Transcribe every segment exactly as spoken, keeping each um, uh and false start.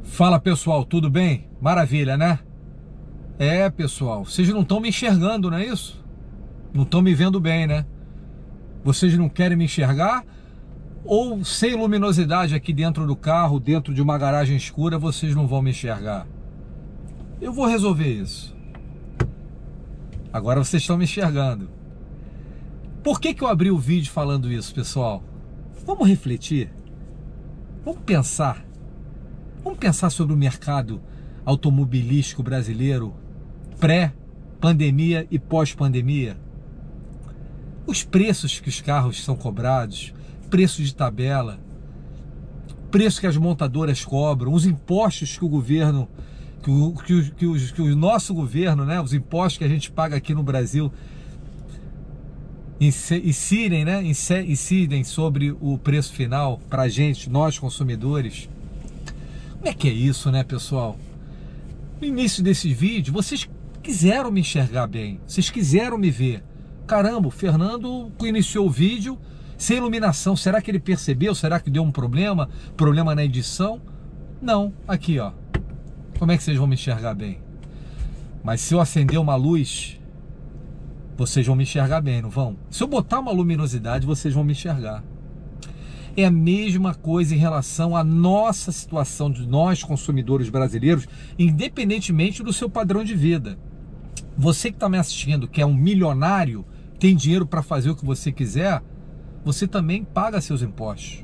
Fala pessoal, tudo bem? Maravilha, né? É pessoal, vocês não estão me enxergando, não é isso? Não estão me vendo bem, né? Vocês não querem me enxergar? Ou sem luminosidade aqui dentro do carro, dentro de uma garagem escura, vocês não vão me enxergar? Eu vou resolver isso. Agora vocês estão me enxergando. Por que que eu abri o vídeo falando isso, pessoal? Vamos refletir? Vamos pensar? Vamos pensar sobre o mercado automobilístico brasileiro pré-pandemia e pós-pandemia? Os preços que os carros são cobrados, preços de tabela, preço que as montadoras cobram, os impostos que o governo, que o, que o, que o, que o nosso governo, né, os impostos que a gente paga aqui no Brasil, incidem, né, incidem sobre o preço final para a gente, nós consumidores. Como é que é isso, né, pessoal? No início desse vídeo, vocês quiseram me enxergar bem, vocês quiseram me ver. Caramba, o Fernando iniciou o vídeo sem iluminação. Será que ele percebeu? Será que deu um problema? Problema na edição? Não, aqui ó. Como é que vocês vão me enxergar bem? Mas se eu acender uma luz, vocês vão me enxergar bem, não vão? Se eu botar uma luminosidade, vocês vão me enxergar. É a mesma coisa em relação à nossa situação de nós consumidores brasileiros, independentemente do seu padrão de vida. Você que está me assistindo, que é um milionário, tem dinheiro para fazer o que você quiser, você também paga seus impostos.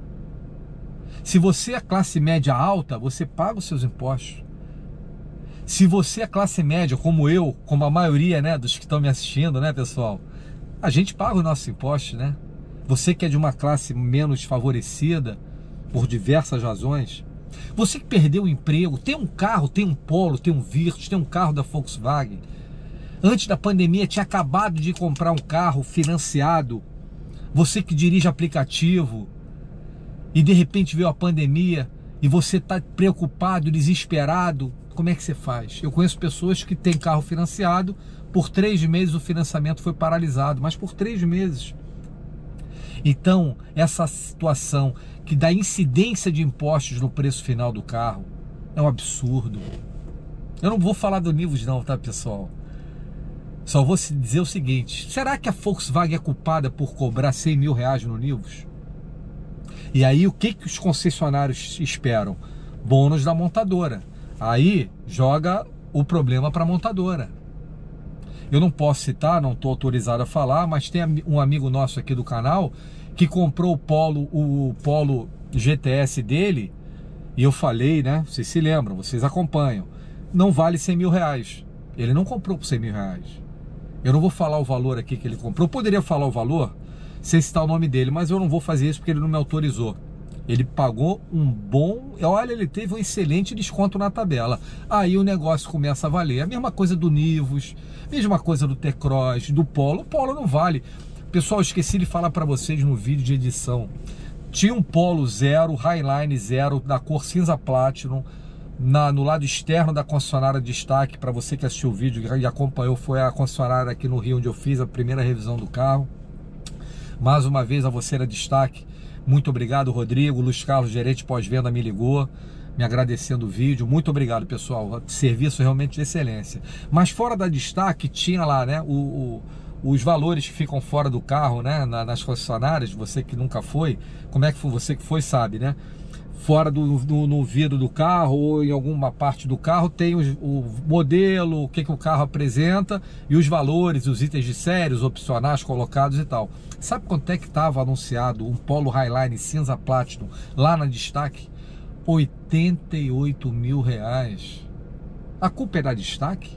Se você é classe média alta, você paga os seus impostos. Se você é classe média, como eu, como a maioria, né, dos que estão me assistindo, né, pessoal, a gente paga os nossos impostos, né? Você que é de uma classe menos favorecida, por diversas razões, você que perdeu o emprego, tem um carro, tem um Polo, tem um Virtus, tem um carro da Volkswagen, antes da pandemia tinha acabado de comprar um carro financiado, você que dirige aplicativo, e de repente veio a pandemia, e você está preocupado, desesperado, como é que você faz? Eu conheço pessoas que têm carro financiado, por três meses o financiamento foi paralisado, mas por três meses. Então, essa situação que dá incidência de impostos no preço final do carro é um absurdo. Eu não vou falar do Nivus não, tá, pessoal? Só vou dizer o seguinte: será que a Volkswagen é culpada por cobrar cem mil reais no Nivus? E aí, o que que os concessionários esperam? Bônus da montadora. Aí, joga o problema para a montadora. Eu não posso citar, não estou autorizado a falar, mas tem um amigo nosso aqui do canal que comprou o Polo, o Polo G T S dele, e eu falei, né? Vocês se lembram, vocês acompanham, não vale cem mil reais. Ele não comprou por cem mil reais. Eu não vou falar o valor aqui que ele comprou. Eu poderia falar o valor sem citar o nome dele, mas eu não vou fazer isso porque ele não me autorizou. Ele pagou um bom... Olha, ele teve um excelente desconto na tabela. Aí o negócio começa a valer. A mesma coisa do Nivus, mesma coisa do T-Cross, do Polo. O Polo não vale. Pessoal, eu esqueci de falar para vocês no vídeo de edição. Tinha um Polo zero, Highline zero, da cor cinza Platinum, na, no lado externo da concessionária Destaque. Para você que assistiu o vídeo e acompanhou, foi a concessionária aqui no Rio onde eu fiz a primeira revisão do carro. Mais uma vez a você da Destaque. Muito obrigado, Rodrigo. Luiz Carlos, gerente pós-venda, me ligou, me agradecendo o vídeo. Muito obrigado, pessoal. Serviço realmente de excelência. Mas fora da Destaque, tinha lá, né, o, o, os valores que ficam fora do carro, né, na, nas concessionárias. Você que nunca foi, como é que foi? Você que foi sabe, né? Fora do, do no vidro do carro ou em alguma parte do carro tem o, o modelo, o que, que o carro apresenta e os valores, os itens de série, os opcionais colocados e tal. Sabe quanto é que estava anunciado um Polo Highline cinza Platinum lá na Destaque? oitenta e oito mil reais. A culpa é da Destaque?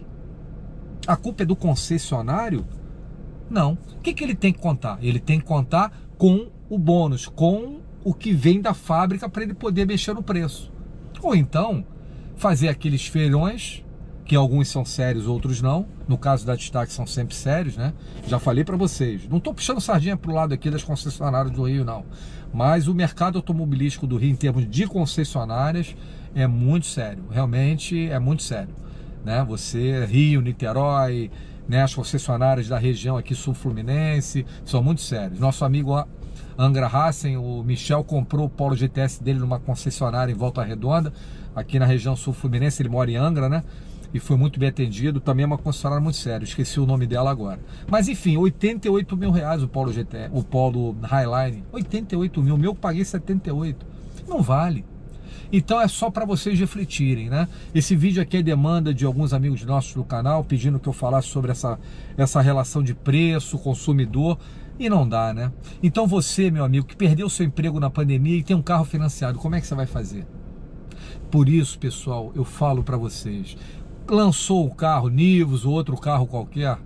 A culpa é do concessionário? Não. O que, que ele tem que contar? Ele tem que contar com o bônus, com o que vem da fábrica para ele poder mexer no preço. Ou então, fazer aqueles feirões, que alguns são sérios, outros não. No caso da Destaque são sempre sérios, né? Já falei para vocês. Não estou puxando sardinha para o lado aqui das concessionárias do Rio, não. Mas o mercado automobilístico do Rio, em termos de concessionárias, é muito sério. Realmente é muito sério, né? Você, Rio, Niterói, né, as concessionárias da região aqui sul-fluminense, são muito sérios. Nosso amigo Angra Racing. O Michel comprou o Polo G T S dele numa concessionária em Volta Redonda, aqui na região sul fluminense. Ele mora em Angra, né? E foi muito bem atendido. Também é uma concessionária muito séria, esqueci o nome dela agora. Mas enfim, oitenta e oito mil reais o Polo G T S, o Polo Highline. oitenta e oito mil, o meu eu paguei setenta e oito. Não vale. Então é só para vocês refletirem, né? Esse vídeo aqui é demanda de alguns amigos nossos do canal, pedindo que eu falasse sobre essa, essa relação de preço, consumidor, e não dá, né? Então você, meu amigo, que perdeu seu emprego na pandemia e tem um carro financiado, como é que você vai fazer? Por isso, pessoal, eu falo para vocês, lançou o carro Nivus ou outro carro qualquer,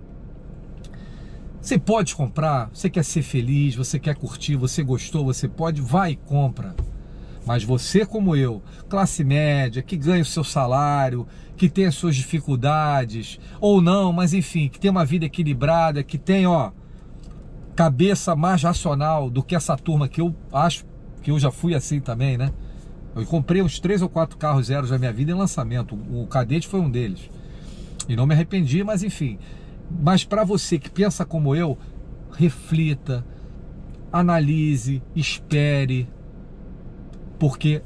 você pode comprar, você quer ser feliz, você quer curtir, você gostou, você pode, vai e compra. Mas você como eu, classe média, que ganha o seu salário, que tem as suas dificuldades, ou não, mas enfim, que tem uma vida equilibrada, que tem, ó, cabeça mais racional do que essa turma que eu acho que eu já fui assim também, né? Eu comprei uns três ou quatro carros zeros da minha vida em lançamento, o Cadete foi um deles. E não me arrependi, mas enfim. Mas para você que pensa como eu, reflita, analise, espere, porque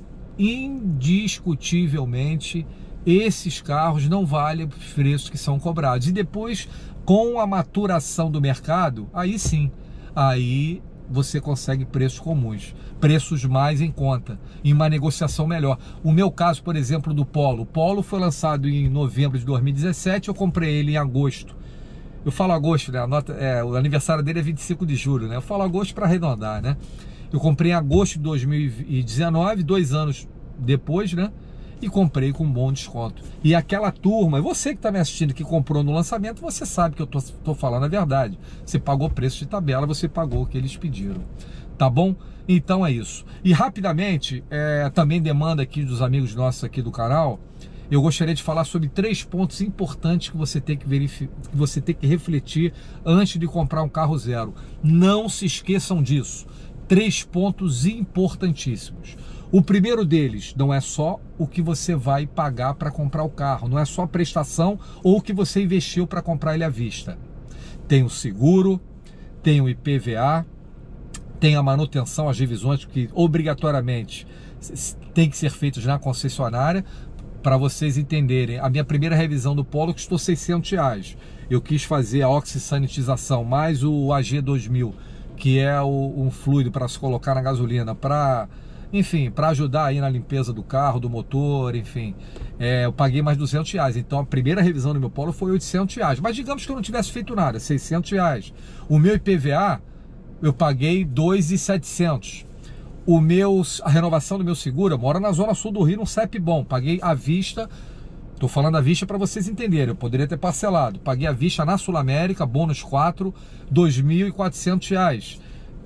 indiscutivelmente esses carros não valem os preços que são cobrados. E depois, com a maturação do mercado, aí sim, aí você consegue preços comuns, preços mais em conta, em uma negociação melhor. O meu caso, por exemplo, do Polo. O Polo foi lançado em novembro de dois mil e dezessete, eu comprei ele em agosto. Eu falo agosto, né? A nota, é, o aniversário dele é vinte e cinco de julho, né? Eu falo agosto para arredondar, né? Eu comprei em agosto de dois mil e dezenove, dois anos depois, né? E comprei com um bom desconto. E aquela turma, você que está me assistindo, que comprou no lançamento, você sabe que eu tô, tô falando a verdade. Você pagou preço de tabela, você pagou o que eles pediram. Tá bom? Então é isso. E rapidamente, é, também demanda aqui dos amigos nossos aqui do canal, eu gostaria de falar sobre três pontos importantes que você tem que verificar, que você tem que refletir antes de comprar um carro zero. Não se esqueçam disso. Três pontos importantíssimos. O primeiro deles, não é só o que você vai pagar para comprar o carro, não é só a prestação ou o que você investiu para comprar ele à vista. Tem o seguro, tem o I P V A, tem a manutenção, as revisões que obrigatoriamente tem que ser feitas na concessionária. Para vocês entenderem, a minha primeira revisão do Polo custou seiscentos reais. Eu quis fazer a oxisanitização mais o A G dois mil, que é o, um fluido para se colocar na gasolina, para, enfim, para ajudar aí na limpeza do carro, do motor, enfim. É, eu paguei mais duzentos reais, então a primeira revisão do meu Polo foi oitocentos reais. Mas digamos que eu não tivesse feito nada, seiscentos reais. O meu I P V A, eu paguei dois mil e setecentos. O meu, a renovação do meu seguro, eu moro na zona sul do Rio, num C E P bom, paguei à vista. Estou falando à vista para vocês entenderem, eu poderia ter parcelado. Paguei à vista na Sul América, bônus quatro, dois mil e quatrocentos reais.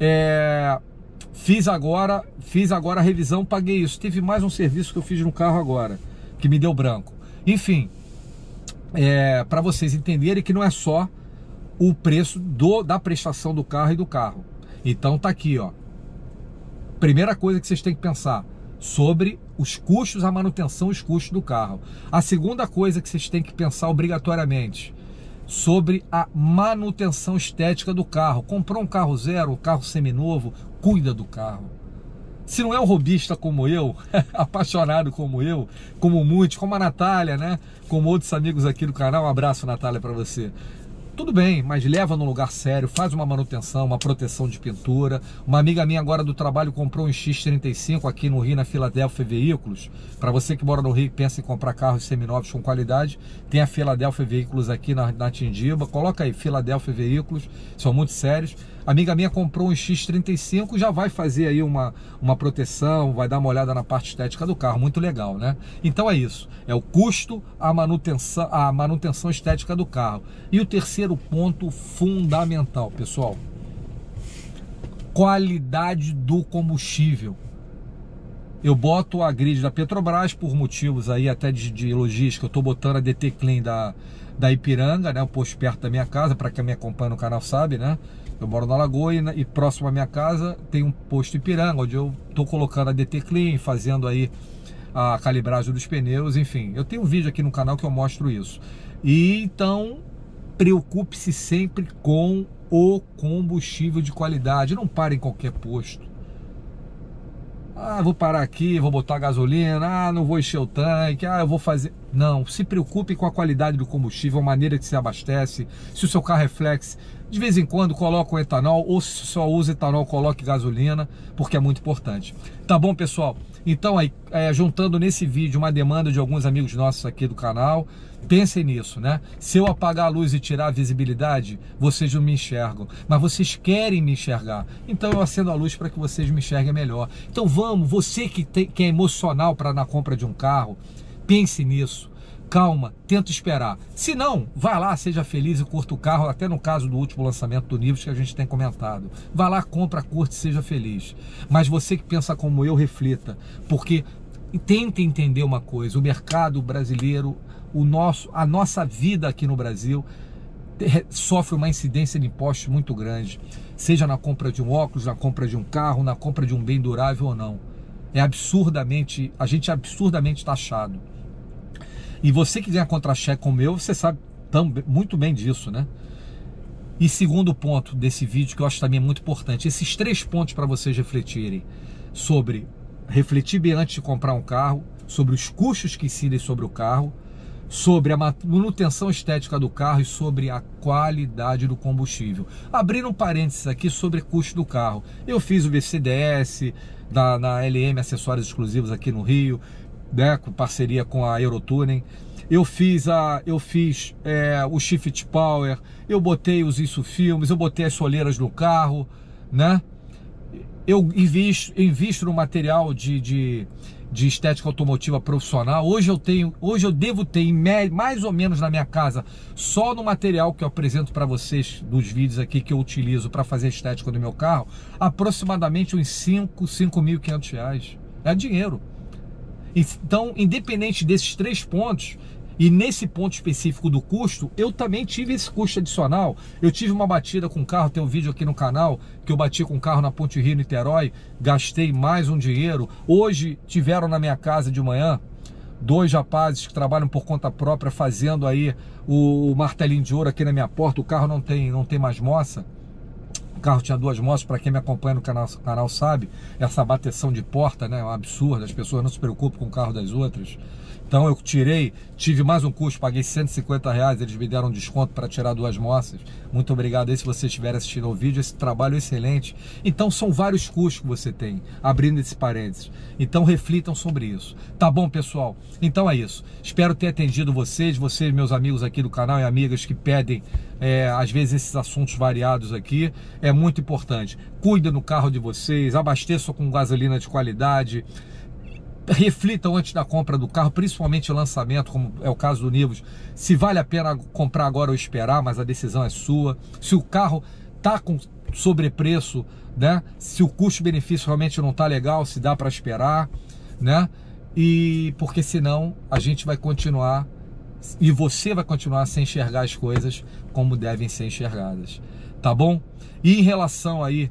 É, fiz agora, fiz agora a revisão, paguei isso. Teve mais um serviço que eu fiz no carro agora, que me deu branco. Enfim, é, para vocês entenderem que não é só o preço do, da prestação do carro e do carro. Então tá aqui, ó. Primeira coisa que vocês têm que pensar sobre os custos, a manutenção e os custos do carro. A segunda coisa que vocês têm que pensar obrigatoriamente, sobre a manutenção estética do carro. Comprou um carro zero, um carro seminovo, cuida do carro. Se não é um robista como eu, apaixonado como eu, como muitos, como a Natália, né? Como outros amigos aqui do canal, um abraço, Natália, para você. Tudo bem, mas leva num lugar sério, faz uma manutenção, uma proteção de pintura. Uma amiga minha agora do trabalho comprou um X trinta e cinco aqui no Rio, na Filadélfia Veículos. Para você que mora no Rio e pensa em comprar carros seminovos com qualidade, tem a Filadélfia Veículos aqui na, na Tindiba. Coloca aí, Filadélfia Veículos, são muito sérios. A amiga minha comprou um X trinta e cinco, já vai fazer aí uma, uma proteção, vai dar uma olhada na parte estética do carro, muito legal, né? Então é isso, é o custo, a manutenção, a manutenção estética do carro. E o terceiro ponto fundamental, pessoal, qualidade do combustível. Eu boto a grid da Petrobras por motivos aí até de, de logística. Eu tô botando a D T Clean da, da Ipiranga, né? O posto perto da minha casa, para quem me acompanha no canal sabe, né? Eu moro na Lagoa e, e próximo à minha casa tem um posto Ipiranga, onde eu tô colocando a D T Clean, fazendo aí a calibragem dos pneus, enfim. Eu tenho um vídeo aqui no canal que eu mostro isso. E então, preocupe-se sempre com o combustível de qualidade. Não pare em qualquer posto. Ah, vou parar aqui, vou botar gasolina, ah, não vou encher o tanque, ah, eu vou fazer... Não, se preocupe com a qualidade do combustível, a maneira que se abastece. Se o seu carro é flex, de vez em quando coloca o etanol, ou se só usa etanol, coloque gasolina, porque é muito importante. Tá bom, pessoal? Então, aí, é, juntando nesse vídeo uma demanda de alguns amigos nossos aqui do canal, pensem nisso, né? Se eu apagar a luz e tirar a visibilidade, vocês não me enxergam, mas vocês querem me enxergar, então eu acendo a luz para que vocês me enxerguem melhor. Então vamos, você que, tem, que é emocional para na compra de um carro, pense nisso, calma, tenta esperar. Se não, vai lá, seja feliz e curta o carro, até no caso do último lançamento do Nivus que a gente tem comentado. Vai lá, compra, curte e seja feliz. Mas você que pensa como eu, reflita, porque tente entender uma coisa, o mercado brasileiro, o nosso, a nossa vida aqui no Brasil sofre uma incidência de impostos muito grande, seja na compra de um óculos, na compra de um carro, na compra de um bem durável ou não. É absurdamente, a gente é absurdamente taxado. E você que ganha contra-cheque como eu, você sabe também, muito bem disso, né? E segundo ponto desse vídeo, que eu acho também muito importante, esses três pontos para vocês refletirem sobre, refletir bem antes de comprar um carro, sobre os custos que incidem sobre o carro, sobre a manutenção estética do carro e sobre a qualidade do combustível. Abrindo um parênteses aqui sobre custo do carro. Eu fiz o V C D S na, na L M Acessórios Exclusivos aqui no Rio, né, com parceria com a Eurotuning. Eu fiz, a, eu fiz é, o Shift Power, eu botei os isofilmes, eu botei as soleiras no carro, né? Eu invisto, invisto no material de... de de estética automotiva profissional. Hoje eu tenho, hoje eu devo ter em média, mais ou menos na minha casa, só no material que eu apresento para vocês dos vídeos aqui que eu utilizo para fazer estética do meu carro, aproximadamente uns cinco, cinco mil e quinhentos reais. É dinheiro. Então, independente desses três pontos, e nesse ponto específico do custo, eu também tive esse custo adicional. Eu tive uma batida com o carro, tem um vídeo aqui no canal, que eu bati com o carro na Ponte Rio, Niterói, gastei mais um dinheiro. Hoje tiveram na minha casa de manhã dois rapazes que trabalham por conta própria, fazendo aí o martelinho de ouro aqui na minha porta. O carro não tem, não tem mais moça. O carro tinha duas moças, para quem me acompanha no canal, canal sabe, essa bateção de porta, né, é um absurdo, as pessoas não se preocupam com o carro das outras. Então eu tirei, tive mais um custo, paguei cento e cinquenta reais, eles me deram um desconto para tirar duas moças. Muito obrigado aí se você estiver assistindo ao vídeo, esse trabalho é excelente. Então são vários custos que você tem, abrindo esse parênteses. Então reflitam sobre isso. Tá bom, pessoal? Então é isso. Espero ter atendido vocês, vocês, meus amigos aqui do canal e amigas que pedem, é, às vezes, esses assuntos variados aqui. É muito importante. Cuidem do carro de vocês, abasteçam com gasolina de qualidade. Reflitam antes da compra do carro, principalmente o lançamento, como é o caso do Nivus, se vale a pena comprar agora ou esperar, mas a decisão é sua. Se o carro está com sobrepreço, né? Se o custo-benefício realmente não está legal, se dá para esperar, né? E porque senão a gente vai continuar, e você vai continuar sem enxergar as coisas como devem ser enxergadas, tá bom? E em relação aí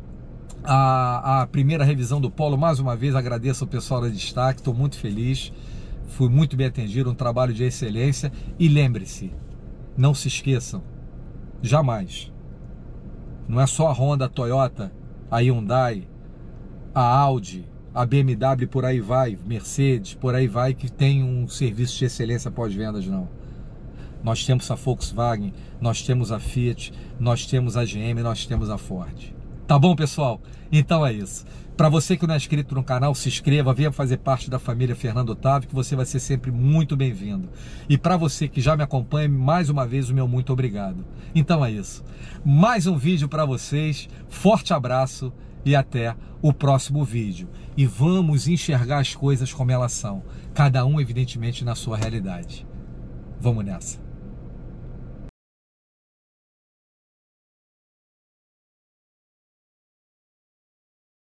A, a primeira revisão do Polo, mais uma vez agradeço ao pessoal da Destaque, estou muito feliz, fui muito bem atendido, um trabalho de excelência. E lembre-se, não se esqueçam, jamais, não é só a Honda, a Toyota, a Hyundai, a Audi, a B M W, por aí vai, Mercedes, por aí vai, que tem um serviço de excelência pós-vendas, não. Nós temos a Volkswagen, nós temos a Fiat, nós temos a G M, nós temos a Ford. Tá bom, pessoal? Então é isso. Para você que não é inscrito no canal, se inscreva, venha fazer parte da família Fernando Otávio, que você vai ser sempre muito bem-vindo. E para você que já me acompanha, mais uma vez o meu muito obrigado. Então é isso. Mais um vídeo para vocês. Forte abraço e até o próximo vídeo. E vamos enxergar as coisas como elas são. Cada um, evidentemente, na sua realidade. Vamos nessa.